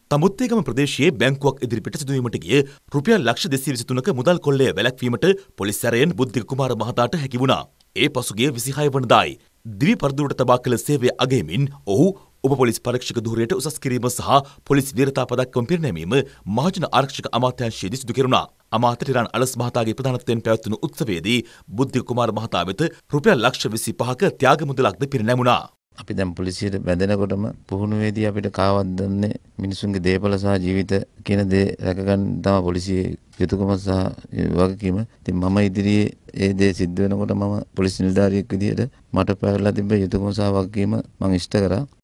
තමුත්තේගම ප්‍රදේශයේ බැංකුවක් ඉදිරිපිට සිදුවීමට ගිය රුපියල් ලක්ෂ 223ක මුදල් කොල්ලය වැළැක්වීමට පොලිස් සැරයෙන් බුද්ධික කුමාර මහතාට හැකි වුණා. ඒ පසුගිය 26 වනදායි. දිවි පරදුරට තබා කළ සේවය අගයමින් ඔහු උප පොලිස් පරීක්ෂක ධුරයට උසස් කිරීම සහ පොලිස් වීරතා පදක්කම් පිරිනැමීම මහජන ආරක්ෂක අමාත්‍යාංශයේදී සිදු කෙරුණා. අමාත්‍ය ටිරාන් අලස් මහතාගේ ප්‍රධානත්වයෙන් පැවැත්වුණු උත්සවයේදී බුද්ධික කුමාර මහතා වෙත රුපියල් ලක්ෂ 25ක ත්‍යාග මුදලක්ද පිරිනැමුණා. අපි දැන් පොලිසියට බැඳෙනකොටම පුහුණුවේදී අපිට කාවත් දන්නේ මිනිසුන්ගේ දේපල සහ ජීවිත කියන දේ රැකගන්න තමයි පොලිසියේ යුතුයකම සහ වගකීම. ඉතින් මම ඉදිරියේ ඒ දේ සිද්ධ වෙනකොට මම පොලිස් නිලධාරියෙක් විදිහට මට පැවරලා තිබ්බ යුතුයකම සහ වගකීම මම ඉෂ්ට කරා.